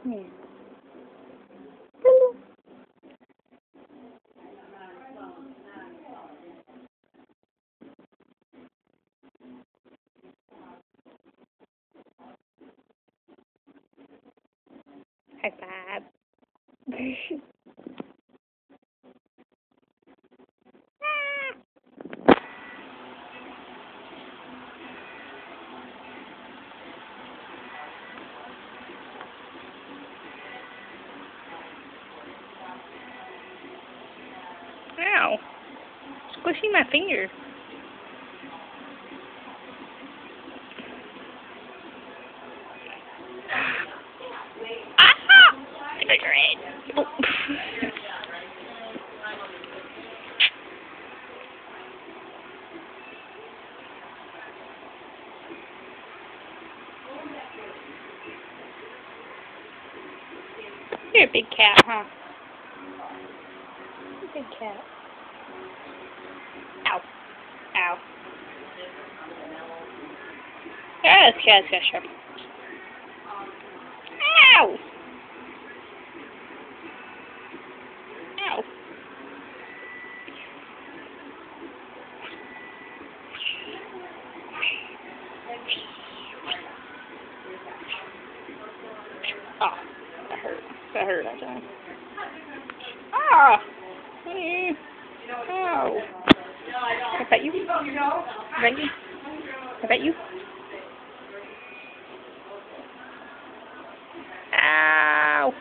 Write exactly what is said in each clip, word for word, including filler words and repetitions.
Hmm. High five. Ow. Squishing my finger. Ah! Cigarette. Oh. You're a big cat, huh? Big cat. Ow. Ow. Ah, this cat's got sharp. Ow! Ow. Oh, that hurt. That hurt that time. Ah! Mm. Ow. I bet you. I bet you. I bet you. Ow.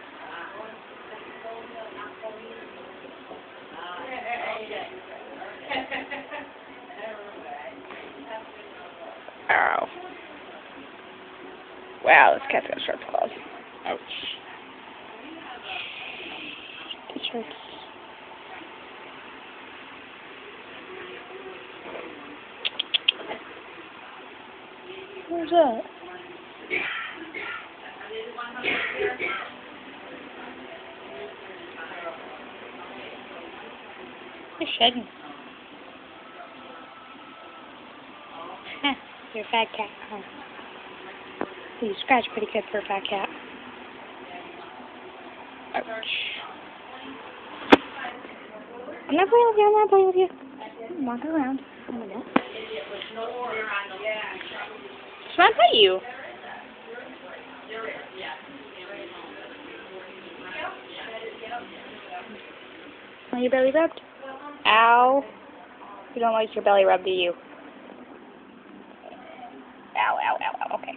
Ow. Wow, this cat's got sharp claws. Ouch. This hurts. Where's that? You're shedding. Huh. You're a fat cat, huh? You scratch pretty good for a fat cat. Ouch. I'm not playing with you, I'm not playing with you. I'm walking around. Oh my god. Just want to pet you. Want your belly rubbed? Ow. You don't like your belly rubbed, do you? Ow, ow, ow, ow. Okay.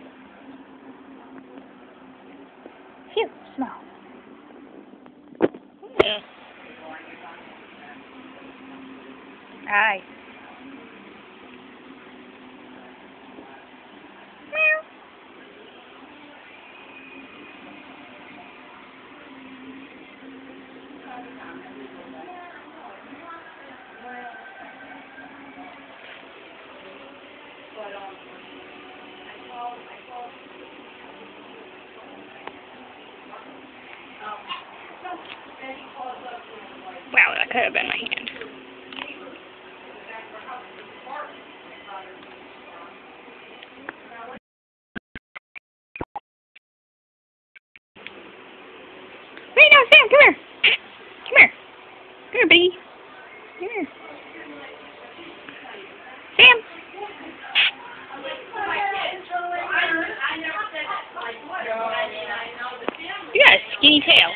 Phew, smell. Yeah. Hi. Meow. Wow, that could have been my hand. Wait, no, Sam, come here. Come here. Come here, Biggie. Come here. Sam. You got a skinny tail.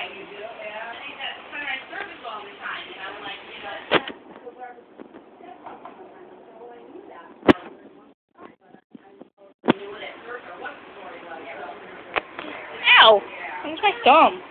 Ow! Where's my thumb?